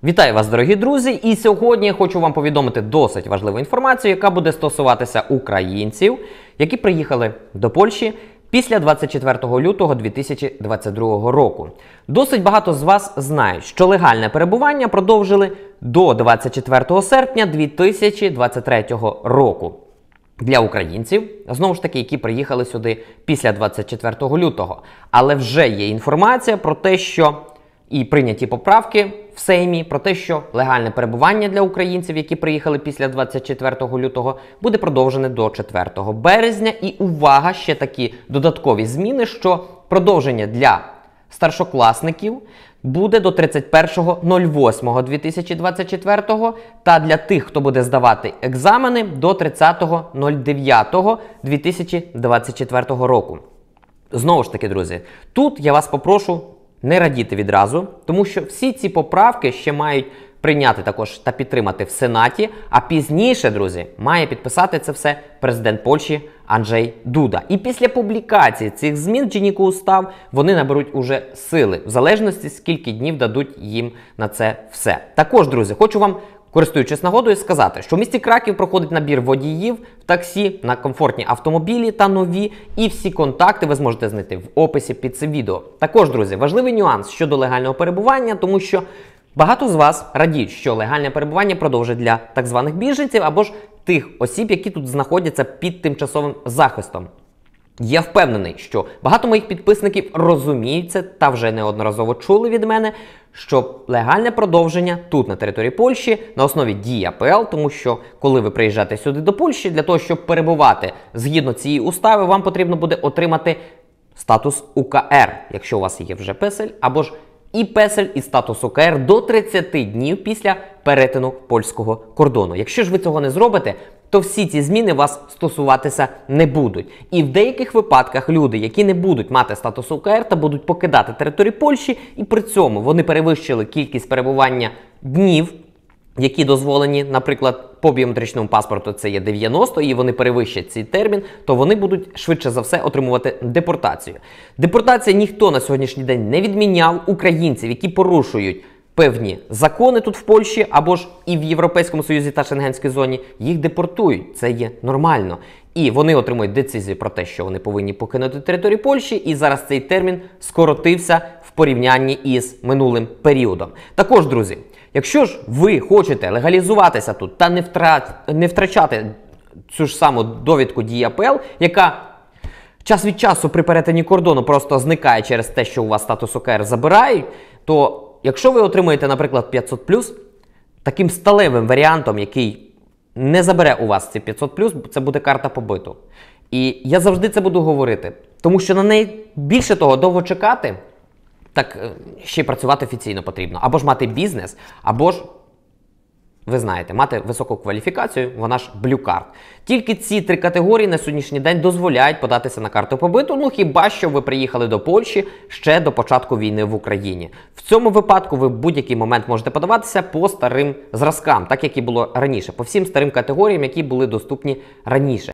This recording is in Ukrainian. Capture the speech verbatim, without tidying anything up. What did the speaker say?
Вітаю вас, дорогі друзі! І сьогодні я хочу вам повідомити досить важливу інформацію, яка буде стосуватися українців, які приїхали до Польщі після двадцять четвертого лютого дві тисячі двадцять другого року. Досить багато з вас знають, що легальне перебування продовжили до двадцять четвертого серпня дві тисячі двадцять третього року. Для українців, знову ж таки, які приїхали сюди після двадцять четвертого лютого. Але вже є інформація про те, що і прийняті поправки в Сеймі про те, що легальне перебування для українців, які приїхали після двадцять четвертого лютого, буде продовжене до четвертого березня. І увага, ще такі додаткові зміни, що продовження для старшокласників буде до тридцять першого восьмого дві тисячі двадцять четвертого та для тих, хто буде здавати екзамени, до тридцятого дев'ятого дві тисячі двадцять четвертого року. Знову ж таки, друзі, тут я вас попрошу не радіти відразу, тому що всі ці поправки ще мають прийняти також та підтримати в Сенаті, а пізніше, друзі, має підписати це все президент Польщі Анджей Дуда. І після публікації цих змін в Dzienniku Ustaw вони наберуть уже сили, в залежності, скільки днів дадуть їм на це все. Також, друзі, хочу вам, користуючись нагодою, сказати, що в місті Краків проходить набір водіїв в таксі на комфортні автомобілі та нові, і всі контакти ви зможете знайти в описі під цим відео. Також, друзі, важливий нюанс щодо легального перебування, тому що багато з вас радіють, що легальне перебування продовжить для так званих біженців або ж тих осіб, які тут знаходяться під тимчасовим захистом. Я впевнений, що багато моїх підписників розуміють це та вже неодноразово чули від мене, що легальне продовження тут, на території Польщі, на основі дії АПЛ, тому що коли ви приїжджаєте сюди до Польщі, для того, щоб перебувати згідно цієї устави, вам потрібно буде отримати статус УКР, якщо у вас є вже песель, або ж і песель, і статус УКР до тридцяти днів після перетину польського кордону. Якщо ж ви цього не зробите, то всі ці зміни вас стосуватися не будуть. І в деяких випадках люди, які не будуть мати статус УКР та будуть покидати територію Польщі, і при цьому вони перевищили кількість перебування днів, які дозволені, наприклад, по біометричному паспорту це є дев'яносто, і вони перевищать цей термін, то вони будуть швидше за все отримувати депортацію. Депортація ніхто на сьогоднішній день не відміняв. Українців, які порушують певні закони тут в Польщі, або ж і в Європейському Союзі та Шенгенській зоні, їх депортують. Це є нормально. І вони отримують децизію про те, що вони повинні покинути територію Польщі, і зараз цей термін скоротився в порівнянні із минулим періодом. Також, друзі, якщо ж ви хочете легалізуватися тут та не, втра... не втрачати цю ж саму довідку дії АПЛ, яка час від часу при перетині кордону просто зникає через те, що у вас статус УКР забирають, то якщо ви отримуєте, наприклад, п'ятсот плюс, таким сталевим варіантом, який не забере у вас ці п'ятсот плюс, це буде карта побиту. І я завжди це буду говорити, тому що на неї, більше того, довго чекати, так ще й працювати офіційно потрібно. Або ж мати бізнес, або ж, ви знаєте, мати високу кваліфікацію, вона ж Blue Card. Тільки ці три категорії на сьогоднішній день дозволяють податися на карту побиту, ну хіба що ви приїхали до Польщі ще до початку війни в Україні. В цьому випадку ви в будь-який момент можете подаватися по старим зразкам, так як і було раніше, по всім старим категоріям, які були доступні раніше.